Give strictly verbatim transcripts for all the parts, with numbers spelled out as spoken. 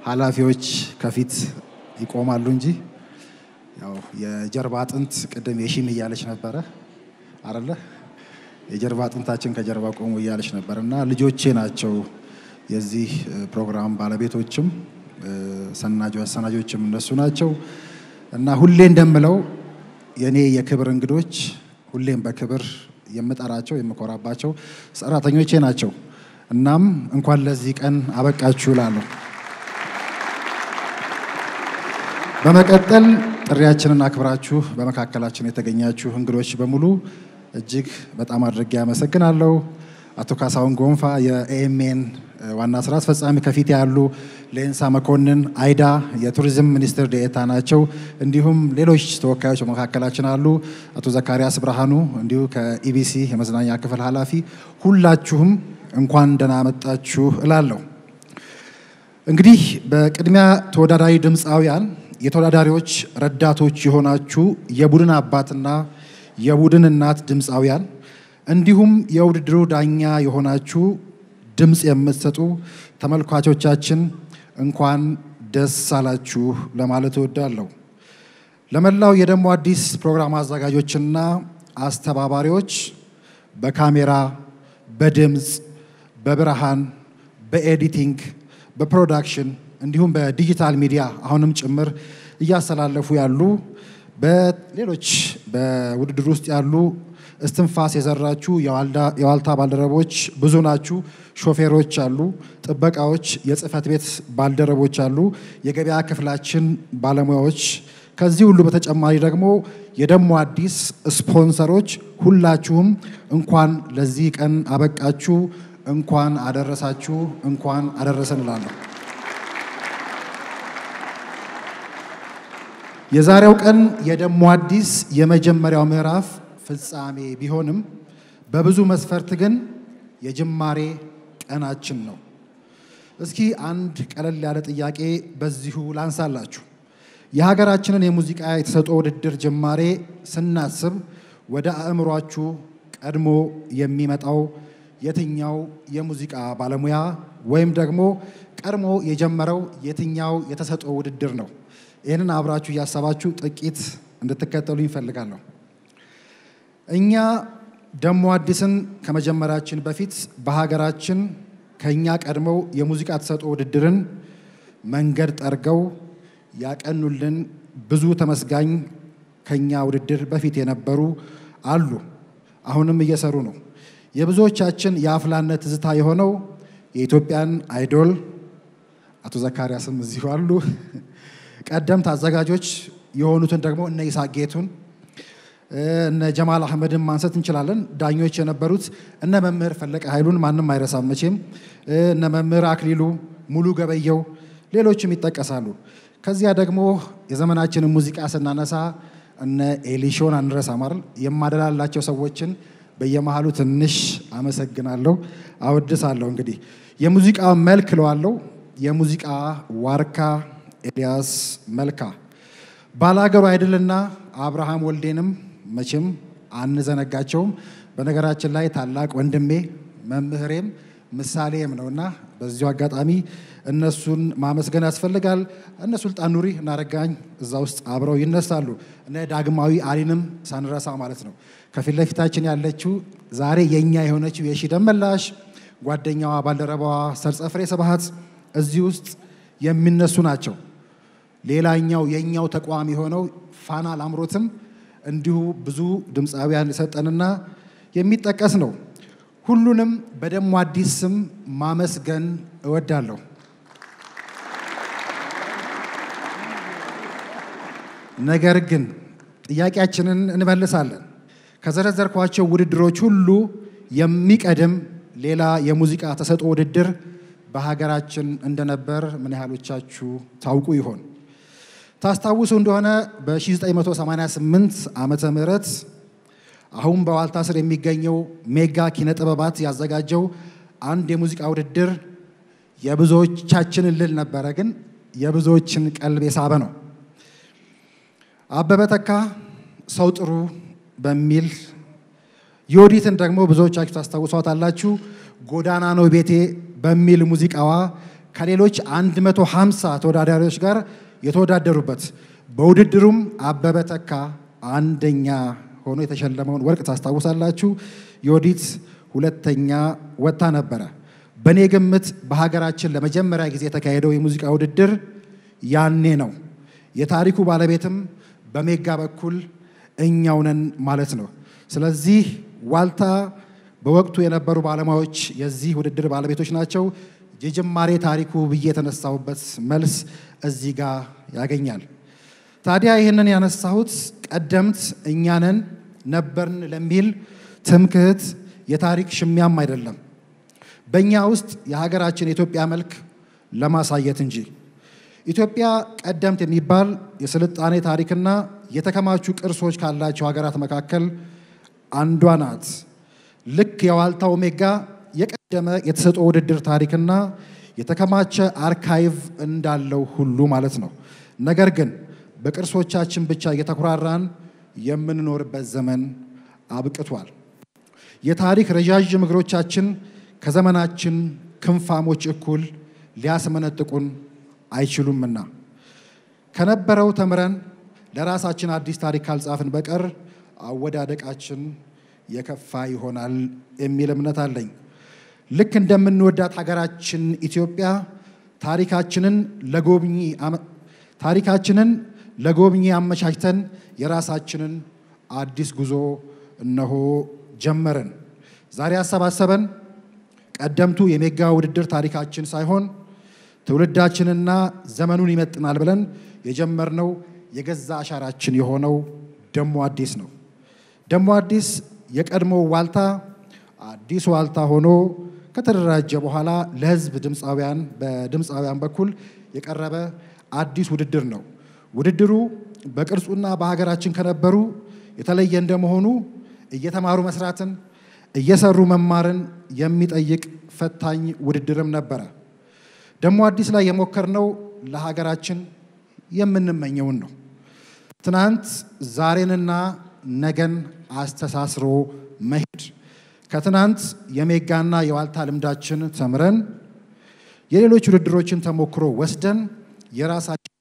ኃላፊዎች ከፊት ይቆማሉ እንጂ ያው የጀርባ አጥንት ቀደም የሺም ይያለች ነበር አይደለ የጀርባ አጥንታችን ከጀርባ ቆሞ ይያለች ነበርና ልጆቼ ናቸው የዚህ ፕሮግራም ባለቤቶችም ሰናጆች ሰናጆችም እነሱ ናቸው እና ሁሌ እንደምለው የኔ የክብር እንግዶች ሁሌም በክብር የምጠራቸው የምኮራባቸው ሰራተኞቼ ናቸው እናም እንኳን ለዚህ ቀን አበቃችሁ ላለው በመቀጠል ጥሪያችንን አክብራችሁ በመካከላችን የተገኛችሁ እንግዶች በሙሉ እጅግ በጣም አድርጌ አመሰግናለሁ አቶ ካሳሁን ጎንፋ የኤኤምኤን ዋና ስራ አስፈጻሚ ከፊት ያሉ ሌንሳ መኮንን አይዳ የቱሪዝም ሚኒስትር ዴኤታ ናቸው እንዲሁም ሌሎች ተወካዮች በመካከላችን አሉ አቶ ዘካሪያስ ብርሃኑ እንዲሁ ከኢቢሲ የመዝናኛ ክፍል ኃላፊ ሁላችሁም እንኳን ደህና መጣችሁ እላለሁ እንግዲህ በቅድሚያ ተወዳዳሪ ድምጻውያን የተወዳዳሪዎች ረዳቶች የሆናችሁ የቡድን አባትና የቡድን እናት ድምጻውያን እንዲሁም የውድድሩ ዳኛ የሆናችሁ ድምጽ የምትሰጡ ተመልካቾቻችን እንኳን ደስ አላችሁ ለማለት እወዳለሁ ለመላው የደሞ አዲስ ፕሮግራም አዘጋጆችና አስተባባሪዎች በካሜራ በድምጽ በብርሃን በኤዲቲንግ በፕሮዳክሽን እንዲሁም በዲጂታል ሚዲያ አሁንም ጭምር እያስተላለፉ ያሉ በሌሎች በውድድር ውስጥ ያሉ እስትንፋስ የዘራችሁ የዋልታ ባልደረቦች ብዙ ናችሁ ሾፌሮች አሉ ጥበቃዎች የጽፈት ቤት ባልደረቦች አሉ የገበያ ክፍላችን ባለሙያዎች ከዚህ ሁሉ በተጨማሪ ደግሞ የደሞ አዲስ ስፖንሰሮች ሁላችሁም እንኳን ለዚህ ቀን አበቃችሁ እንኳን አደረሳችሁ እንኳን አደረሰን እላለሁ የዛሬው ቀን የደሞ አዲስ የመጀመሪያው ምዕራፍ ፍጻሜ ቢሆንም በብዙ መስፈርት ግን የጅማሬ ቀናችን ነው እስኪ አንድ ቀለል ያለ ጥያቄ በዚሁ ላንሳላችሁ የሀገራችንን የሙዚቃ የተሰጠው ውድድር ጅማሬ ስናስብ ወደ አእምሯችሁ ቀድሞ የሚመጣው የትኛው የሙዚቃ ባለሙያ ወይም ደግሞ ቀድሞ የጀመረው የትኛው የተሰጠው ውድድር ነው ይሄንን አብራችሁ ያሳባችሁ ጥቂት እንድትከተሉ ይፈልጋለሁ እኛ ደሞ አዲስን ከመጀመራችን በፊት በሀገራችን ከኛ ቀድመው የሙዚቃ ተሰጥኦ ውድድርን መንገድ ጠርገው ያቀኑልን ብዙ ተመስጋኝ ከኛ ውድድር በፊት የነበሩ አሉ አሁንም እየሰሩ ነው የብዙዎቻችን የአፍላነት ዝታ የሆነው የኢትዮጵያን አይዶል አቶ ዘካሪያስም እዚሁ አሉ ቀደምት አዘጋጆች የሆኑትን ደግሞ እነ ይሳጌቱን እነ ጀማል አህመድን ማንሳት እንችላለን ዳኞች የነበሩት እነ መምህር ፈለቀ ኃይሉን ማንንም አይረሳም መቼም እነ መምህር አክሊሉ ሙሉ ገበየው ሌሎችም ይጠቀሳሉ ከዚያ ደግሞ የዘመናችንን ሙዚቃ ስናነሳ እነ ኤሊሾን አንረሳም አይደል የማደላላቸው ሰዎችን በየመሃሉ ትንሽ አመሰግናለሁ አወድሳለሁ እንግዲህ የሙዚቃው መልክ ለዋለው የሙዚቃ ዋርካ ኤልያስ መልካ ባላገሩ አይደልና አብርሃም ወልዴንም መቼም አንዘነጋቸውም በነገራችን ላይ ታላቅ ወንድሜ መምህሬም ምሳሌም ነውና በዚሁ አጋጣሚ እነሱን ማመስገን ያስፈልጋል እነ ሱልጣን ኑሪ እና ረጋኝ እዛ ውስጥ አብረው ይነሳሉ እነ ዳግማዊ አሊንም ሳንረሳ ማለት ነው ከፊት ለፊታችን ያለችው ዛሬ የኛ የሆነችው የሺ ደመላሽ ጓደኛዋ ባልደረባዋ ሰርጸፍሬ ሰባሃት እዚህ ውስጥ የሚነሱ ናቸው ሌላኛው የኛው ተቋም የሆነው ፋና ላምሮትም እንዲሁ ብዙ ድምጻውያን ሰጠንና የሚጠቀስ ነው ሁሉንም በደሞ አዲስ ስም ማመስገን እወዳለሁ ነገር ግን ጥያቄያችንን እንመልሳለን ከዘረዘርኳቸው ውድድሮች ሁሉ የሚቀድም ሌላ የሙዚቃ ተሰጥኦ ውድድር በሀገራችን እንደነበር ምን ያህሎቻችሁ ታውቁ ይሆን ታስታውሱ እንደሆነ በ1988 ዓመተ ምህረት አሁን በዋልታ ስር የሚገኘው ሜጋ ኪነ ጥበባት ያዘጋጀው አንድ የሙዚቃ ውድድር የብዙዎቻችንን ልል ነበር ግን የብዙዎችን ቀልብ የሳበ ነው አበበ ተካ ሰው ጥሩ በሚል ዮዲትን ደግሞ ብዙዎቻችሁ ታስታውሷታላችሁ ጎዳና ነው ቤቴ በሚል ሙዚቃዋ ከሌሎች አንድ መቶ ሃምሳ ተወዳዳሪዎች ጋር የተወዳደሩበት በውድድሩም አበበ ተካ አንደኛ ሆኖ የተሸለመውን ወርቅ ታስታውሳላችሁ። ዮዲት ሁለተኛ ወጣ ነበረ። በኔ ግምት በሀገራችን ለመጀመሪያ ጊዜ የተካሄደው የሙዚቃ ውድድር ያኔ ነው። የታሪኩ ባለቤትም በሜጋ በኩል እኛው ነን ማለት ነው። ስለዚህ ዋልታ በወቅቱ የነበሩ ባለሙያዎች የዚህ ውድድር ባለቤቶች ናቸው። የጅማሬ ታሪኩ ብዬ የተነሳውበት መልስ እዚህ ጋር ያገኛል። ታዲያ ይህንን ያነሳሁት ቀደምት እኛንን ነበርን ለሚል ትምክህት የታሪክ ሽሚያም አይደለም፣ በእኛ ውስጥ የሀገራችን የኢትዮጵያ መልክ ለማሳየት እንጂ። ኢትዮጵያ ቀደምት የሚባል የስልጣኔ ታሪክና የተከማቹ ቅርሶች ካላቸው ሀገራት መካከል አንዷ ናት። ልክ የዋልታው ሜጋ የቀደመ የተሰጠው ውድድር ታሪክና የተከማቸ አርካይቭ እንዳለው ሁሉ ማለት ነው። ነገር ግን በቅርሶቻችን ብቻ እየተኩራራን የምንኖርበት ዘመን አብቅቷል። የታሪክ ረዣዥም እግሮቻችን ከዘመናችን ክንፋሞች እኩል ሊያስመነጥቁን አይችሉምና ከነበረው ተምረን ለራሳችን አዲስ ታሪክ ካልጻፍን በቀር አወዳደቃችን የከፋ ይሆናል የሚል እምነት አለኝ። ልክ እንደምንወዳት ሀገራችን ኢትዮጵያ ታሪካችንን ለጎብኚ ታሪካችንን ለጎብኚ አመቻችተን የራሳችንን አዲስ ጉዞ እነሆ ጀመርን። ዛሬ ያሰባሰበን ቀደምቱ የሜጋ ውድድር ታሪካችን ሳይሆን ትውልዳችንና ዘመኑን ይመጥናል ብለን የጀመርነው የገዛ አሻራችን የሆነው ደሞ አዲስ ነው። ደሞ አዲስ የቀድሞ ዋልታ አዲስ ዋልታ ሆኖ ከተደራጀ በኋላ ለህዝብ ድምጻውያን በድምጻውያን በኩል የቀረበ አዲስ ውድድር ነው። ውድድሩ በቅርጹና በሀገራችን ከነበሩ የተለየ እንደመሆኑ እየተማሩ መስራትን እየሰሩ መማርን የሚጠይቅ ፈታኝ ውድድርም ነበረ። ደሞ አዲስ ላይ የሞከርነው ለሀገራችን የምንመኘውን ነው። ትናንት ዛሬንና ነገን አስተሳስሮ መሄድ፣ ከትናንት የሜጋና የዋልታ ልምዳችን ተምረን የሌሎች ውድድሮችን ተሞክሮ ወስደን የራሳችን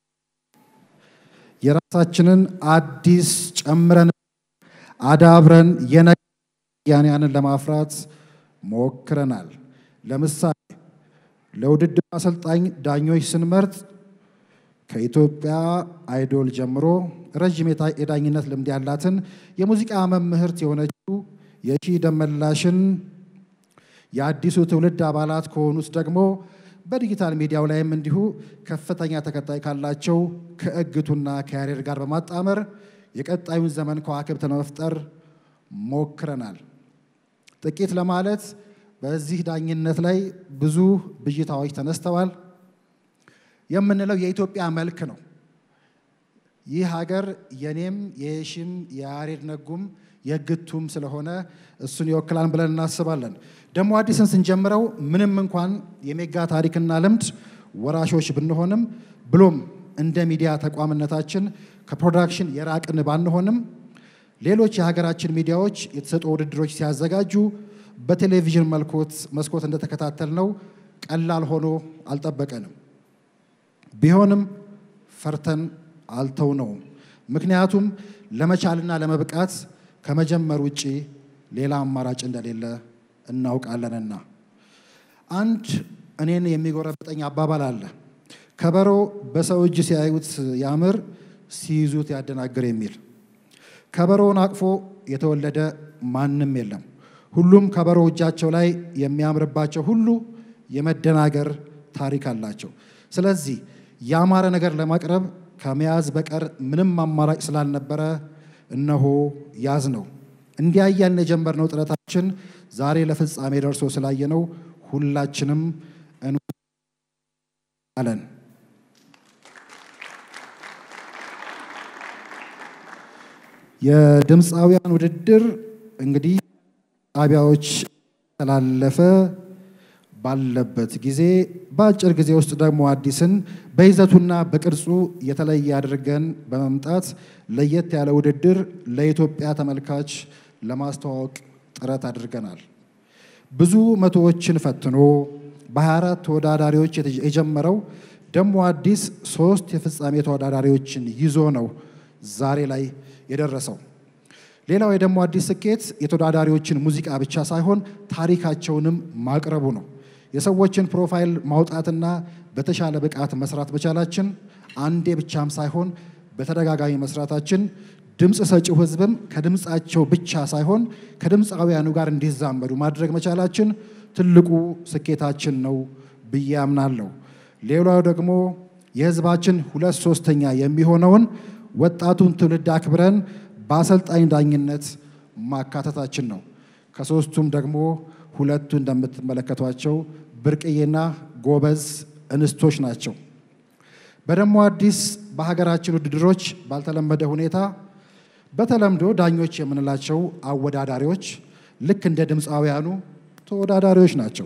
የራሳችንን አዲስ ጨምረን አዳብረን የነያንን ለማፍራት ሞክረናል። ለምሳሌ ለውድድር አሰልጣኝ ዳኞች ስንመርጥ ከኢትዮጵያ አይዶል ጀምሮ ረጅም የዳኝነት ልምድ ያላትን የሙዚቃ መምህርት የሆነችው የሺ ደመላሽን፣ የአዲሱ ትውልድ አባላት ከሆኑት ደግሞ በዲጂታል ሚዲያው ላይም እንዲሁ ከፍተኛ ተከታይ ካላቸው ከእግቱና ከያሬድ ጋር በማጣመር የቀጣዩን ዘመን ከዋክብት ለመፍጠር ሞክረናል። ጥቂት ለማለት በዚህ ዳኝነት ላይ ብዙ ብዥታዎች ተነስተዋል። የምንለው የኢትዮጵያ መልክ ነው። ይህ ሀገር የኔም የሺም የያሬድ ነጉም የእግቱም ስለሆነ እሱን ይወክላል ብለን እናስባለን። ደሞ አዲስን ስንጀምረው ምንም እንኳን የሜጋ ታሪክና ልምድ ወራሾች ብንሆንም ብሎም እንደ ሚዲያ ተቋምነታችን ከፕሮዳክሽን የራቅን ባንሆንም ሌሎች የሀገራችን ሚዲያዎች የተሰጡ ውድድሮች ሲያዘጋጁ በቴሌቪዥን መልኮት መስኮት እንደተከታተልነው ቀላል ሆኖ አልጠበቀንም። ቢሆንም ፈርተን አልተውነውም። ምክንያቱም ለመቻልና ለመብቃት ከመጀመር ውጪ ሌላ አማራጭ እንደሌለ እናውቃለንና። አንድ እኔን የሚጎረብጠኝ አባባል አለ። ከበሮ በሰው እጅ ሲያዩት ያምር፣ ሲይዙት ያደናግር የሚል። ከበሮውን አቅፎ የተወለደ ማንም የለም። ሁሉም ከበሮ እጃቸው ላይ የሚያምርባቸው ሁሉ የመደናገር ታሪክ አላቸው። ስለዚህ ያማረ ነገር ለማቅረብ ከመያዝ በቀር ምንም አማራጭ ስላልነበረ እነሆ ያዝ ነው። እንዲያያን የጀመርነው ጥረታችን ዛሬ ለፍጻሜ ደርሶ ስላየነው ሁላችንም እንዋለን። የድምጻውያን ውድድር እንግዲህ ጣቢያዎች ተላለፈ ባለበት ጊዜ በአጭር ጊዜ ውስጥ ደግሞ አዲስን በይዘቱና በቅርጹ የተለየ አድርገን በመምጣት ለየት ያለ ውድድር ለኢትዮጵያ ተመልካች ለማስተዋወቅ ጥረት አድርገናል። ብዙ መቶዎችን ፈትኖ በሃያ አራት ተወዳዳሪዎች የጀመረው ደሞ አዲስ ሶስት የፍጻሜ ተወዳዳሪዎችን ይዞ ነው ዛሬ ላይ የደረሰው። ሌላው የደሞ አዲስ ስኬት የተወዳዳሪዎችን ሙዚቃ ብቻ ሳይሆን ታሪካቸውንም ማቅረቡ ነው። የሰዎችን ፕሮፋይል ማውጣትና በተሻለ ብቃት መስራት በቻላችን አንዴ ብቻም ሳይሆን በተደጋጋሚ መስራታችን ድምጽ ሰጪው ህዝብም ከድምጻቸው ብቻ ሳይሆን ከድምጻውያኑ ጋር እንዲዛመዱ ማድረግ መቻላችን ትልቁ ስኬታችን ነው ብዬ አምናለሁ። ሌላው ደግሞ የህዝባችን ሁለት ሶስተኛ የሚሆነውን ወጣቱን ትውልድ አክብረን በአሰልጣኝ ዳኝነት ማካተታችን ነው። ከሶስቱም ደግሞ ሁለቱ እንደምትመለከቷቸው ብርቅዬና ጎበዝ እንስቶች ናቸው። በደሞ አዲስ በሀገራችን ውድድሮች ባልተለመደ ሁኔታ በተለምዶ ዳኞች የምንላቸው አወዳዳሪዎች ልክ እንደ ድምጻውያኑ ተወዳዳሪዎች ናቸው፣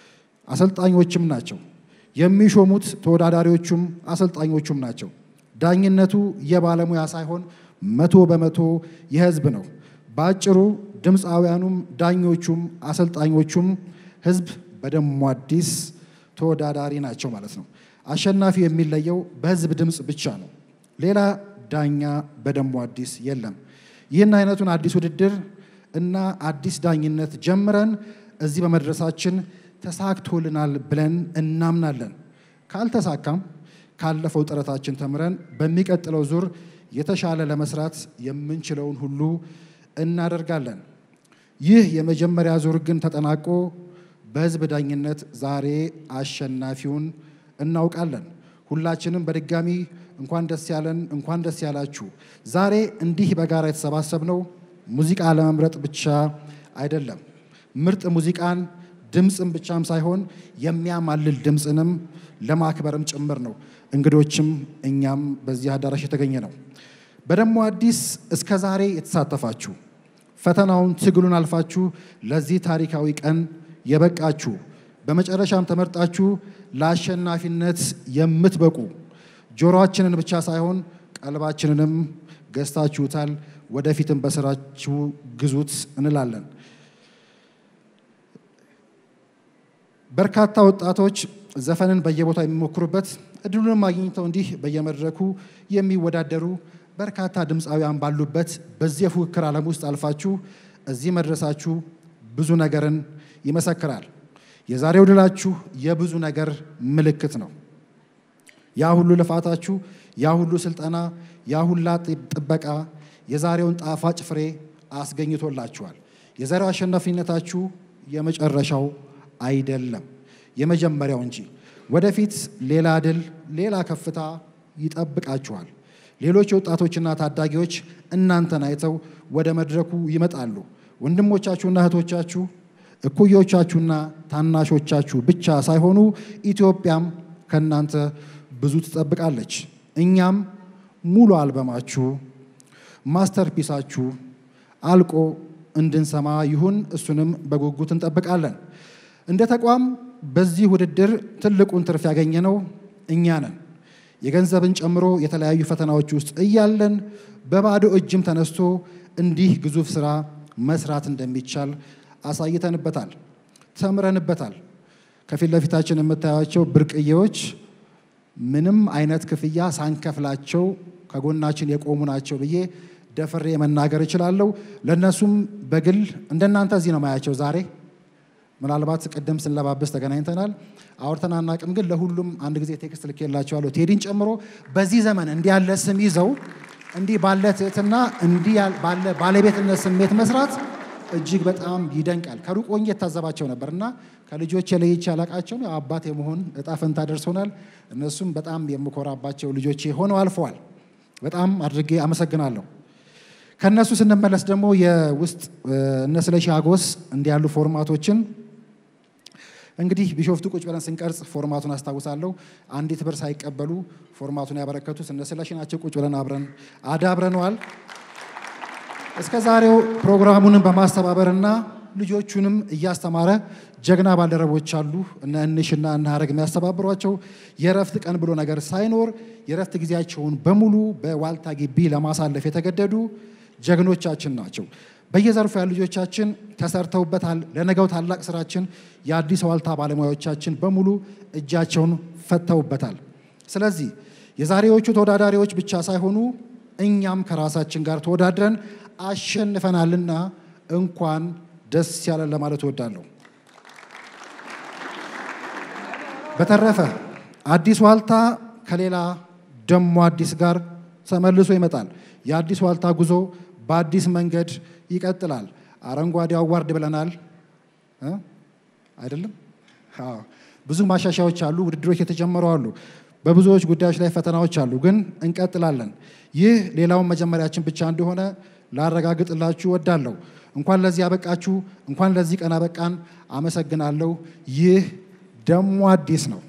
አሰልጣኞችም ናቸው። የሚሾሙት ተወዳዳሪዎቹም አሰልጣኞቹም ናቸው። ዳኝነቱ የባለሙያ ሳይሆን መቶ በመቶ የህዝብ ነው። ባጭሩ ድምጻውያኑም ዳኞቹም አሰልጣኞቹም ህዝብ በደሞ አዲስ ተወዳዳሪ ናቸው ማለት ነው። አሸናፊ የሚለየው በህዝብ ድምጽ ብቻ ነው። ሌላ ዳኛ በደሞ አዲስ የለም። ይህን አይነቱን አዲስ ውድድር እና አዲስ ዳኝነት ጀምረን እዚህ በመድረሳችን ተሳክቶልናል ብለን እናምናለን። ካልተሳካም ካለፈው ጥረታችን ተምረን በሚቀጥለው ዙር የተሻለ ለመስራት የምንችለውን ሁሉ እናደርጋለን። ይህ የመጀመሪያ ዙር ግን ተጠናቆ በህዝብ ዳኝነት ዛሬ አሸናፊውን እናውቃለን። ሁላችንም በድጋሚ እንኳን ደስ ያለን እንኳን ደስ ያላችሁ። ዛሬ እንዲህ በጋራ የተሰባሰብነው ሙዚቃ ለመምረጥ ብቻ አይደለም። ምርጥ ሙዚቃን ድምጽም ብቻም ሳይሆን የሚያማልል ድምጽንም ለማክበርም ጭምር ነው። እንግዶችም እኛም በዚህ አዳራሽ የተገኘ ነው። በደሞ አዲስ እስከ ዛሬ የተሳተፋችሁ ፈተናውን ትግሉን አልፋችሁ ለዚህ ታሪካዊ ቀን የበቃችሁ በመጨረሻም ተመርጣችሁ ለአሸናፊነት የምትበቁ ጆሮአችንን ብቻ ሳይሆን ቀልባችንንም ገዝታችሁታል። ወደፊትም በስራችሁ ግዙት እንላለን። በርካታ ወጣቶች ዘፈንን በየቦታው የሚሞክሩበት እድሉንም አግኝተው እንዲህ በየመድረኩ የሚወዳደሩ በርካታ ድምጻውያን ባሉበት በዚህ የፉክክር ዓለም ውስጥ አልፋችሁ እዚህ መድረሳችሁ ብዙ ነገርን ይመሰክራል። የዛሬው ድላችሁ የብዙ ነገር ምልክት ነው። ያ ሁሉ ልፋታችሁ፣ ያ ሁሉ ስልጠና፣ ያ ሁላ ጥበቃ የዛሬውን ጣፋጭ ፍሬ አስገኝቶላችኋል። የዛሬው አሸናፊነታችሁ የመጨረሻው አይደለም፣ የመጀመሪያው እንጂ። ወደፊት ሌላ ድል፣ ሌላ ከፍታ ይጠብቃችኋል። ሌሎች ወጣቶችና ታዳጊዎች እናንተን አይተው ወደ መድረኩ ይመጣሉ። ወንድሞቻችሁና እህቶቻችሁ፣ እኩዮቻችሁና ታናሾቻችሁ ብቻ ሳይሆኑ ኢትዮጵያም ከናንተ ብዙ ትጠብቃለች። እኛም ሙሉ አልበማችሁ ማስተርፒሳችሁ አልቆ እንድንሰማ ይሁን፣ እሱንም በጉጉት እንጠብቃለን። እንደ ተቋም በዚህ ውድድር ትልቁን ትርፍ ያገኘነው እኛ ነን። የገንዘብን ጨምሮ የተለያዩ ፈተናዎች ውስጥ እያለን በባዶ እጅም ተነስቶ እንዲህ ግዙፍ ስራ መስራት እንደሚቻል አሳይተንበታል፣ ተምረንበታል። ከፊት ለፊታችን የምታዩቸው ብርቅዬዎች ምንም አይነት ክፍያ ሳንከፍላቸው ከጎናችን የቆሙ ናቸው ብዬ ደፍሬ መናገር እችላለሁ። ለነሱም በግል እንደናንተ እዚህ ነው ማያቸው። ዛሬ ምናልባት ቅድም ስንለባበስ ተገናኝተናል፣ አውርተን አናውቅም። ግን ለሁሉም አንድ ጊዜ ቴክስት ልኬላቸዋለሁ፣ ቴዲን ጨምሮ። በዚህ ዘመን እንዲህ ያለ ስም ይዘው እንዲህ ባለ ትህትና እንዲህ ባለ ባለቤትነት ስሜት መስራት እጅግ በጣም ይደንቃል። ከሩቅ ሆኜ የታዘባቸው ነበርና ከልጆቼ ለይቼ አላቃቸውም። ያው አባት የመሆን እጣ ፈንታ ደርሶናል። እነሱም በጣም የምኮራባቸው ልጆቼ ሆነው አልፈዋል። በጣም አድርጌ አመሰግናለሁ። ከነሱ ስንመለስ ደግሞ የውስጥ እነ ስለሺ አጎስ እንዲህ ያሉ ፎርማቶችን እንግዲህ ቢሾፍቱ ቁጭ ብለን ስንቀርጽ ፎርማቱን አስታውሳለሁ። አንዲት ብር ሳይቀበሉ ፎርማቱን ያበረከቱት እነ ስለሺ ናቸው። ቁጭ ብለን አብረን አዳብረነዋል። እስከ ዛሬው ፕሮግራሙንም በማስተባበርና ልጆቹንም እያስተማረ ጀግና ባልደረቦች አሉ። እነ እንሽና እነ ሀረግ የሚያስተባብሯቸው የረፍት ቀን ብሎ ነገር ሳይኖር የረፍት ጊዜያቸውን በሙሉ በዋልታ ግቢ ለማሳለፍ የተገደዱ ጀግኖቻችን ናቸው። በየዘርፉ ያሉ ልጆቻችን ተሰርተውበታል። ለነገው ታላቅ ስራችን የአዲስ ዋልታ ባለሙያዎቻችን በሙሉ እጃቸውን ፈተውበታል። ስለዚህ የዛሬዎቹ ተወዳዳሪዎች ብቻ ሳይሆኑ እኛም ከራሳችን ጋር ተወዳድረን አሸንፈናልና እንኳን ደስ ያለን ለማለት እወዳለሁ። በተረፈ አዲስ ዋልታ ከሌላ ደሞ አዲስ ጋር ተመልሶ ይመጣል። የአዲስ ዋልታ ጉዞ በአዲስ መንገድ ይቀጥላል። አረንጓዴ አዋርድ ብለናል አይደለም? አዎ፣ ብዙ ማሻሻያዎች አሉ፣ ውድድሮች የተጀመሩ አሉ፣ በብዙዎች ጉዳዮች ላይ ፈተናዎች አሉ፣ ግን እንቀጥላለን። ይህ ሌላውን መጀመሪያችን ብቻ እንደሆነ ላረጋግጥላችሁ እወዳለሁ። እንኳን ለዚህ አበቃችሁ፣ እንኳን ለዚህ ቀን አበቃን። አመሰግናለሁ። ይህ ደሞ አዲስ ነው።